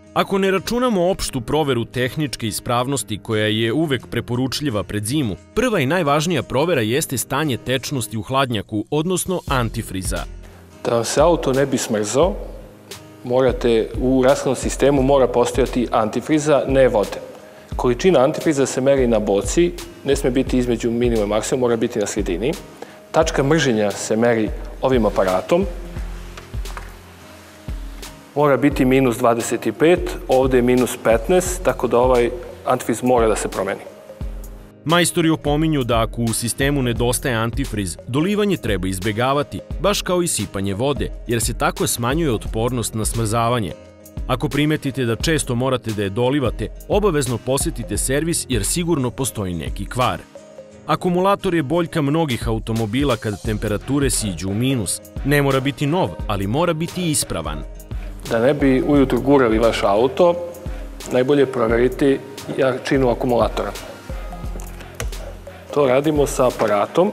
Ako ne računamo opštu proveru tehničke ispravnosti koja je uvek preporučljiva pred zimu, prva i najvažnija provera jeste stanje tečnosti u hladnjaku, odnosno antifriza. Da vam se auto ne bi smrzao, u rashladnom sistemu mora postojati antifriza, ne vode. Količina antifriza se meri na boci, ne sme biti između minimuma i maksimuma, mora biti na sredini. Tačka mrženja se meri ovim aparatom. Mora biti minus 25, ovde je minus 15, tako da ovaj antifriz mora da se promeni. Majstori opominju da ako u sistemu nedostaje antifriz, dolivanje treba izbegavati, baš kao i sipanje vode, jer se tako smanjuje otpornost na smrzavanje. Ako primetite da često morate da je dolivate, obavezno posetite servis jer sigurno postoji neki kvar. Akumulator je boljka mnogih automobila kad temperature siđu u minus. Ne mora biti nov, ali mora biti ispravan. Da ne bi ujutru gurali vaš auto, najbolje je proveriti jačinu akumulatora. To radimo sa aparatom.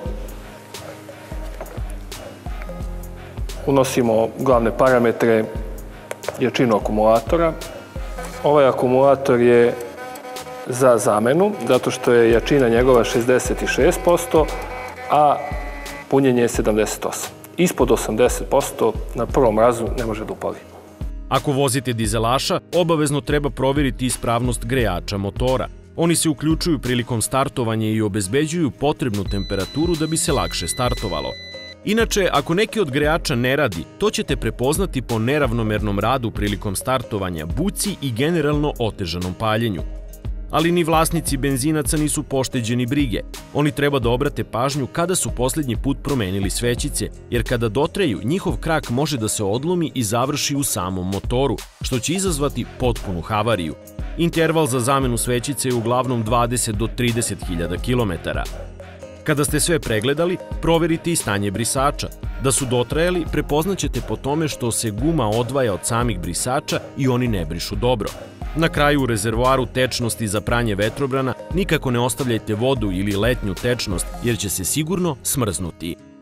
Unosimo glavne parametre, jačinu akumulatora. Ovaj akumulator je za zamenu, zato što je jačina njegova 66%, a punjenje je 78%. Ispod 80% na prvom razu ne može da upali. Ako vozite dizelaša, obavezno treba proveriti ispravnost grejača motora. Oni se uključuju prilikom startovanja i obezbeđuju potrebnu temperaturu da bi se lakše startovalo. Inače, ako neki od grejača ne radi, to ćete prepoznati po neravnomernom radu prilikom startovanja, buci i generalno otežanom paljenju. Ali ni vlasnici benzinaca nisu pošteđeni brige. Oni treba da obrate pažnju kada su poslednji put promenili svećice, jer kada dotreju, njihov krak može da se odlomi i završi u samom motoru, što će izazvati potpunu havariju. Interval za zamenu svećice je uglavnom 20 do 30.000 kilometara. Kada ste sve pregledali, proverite i stanje brisača. Da su dotrajali, prepoznaćete po tome što se guma odvaja od samih brisača i oni ne brišu dobro. Na kraju u rezervoaru tečnosti za pranje vetrobrana nikako ne ostavljajte vodu ili letnju tečnost jer će se sigurno smrznuti.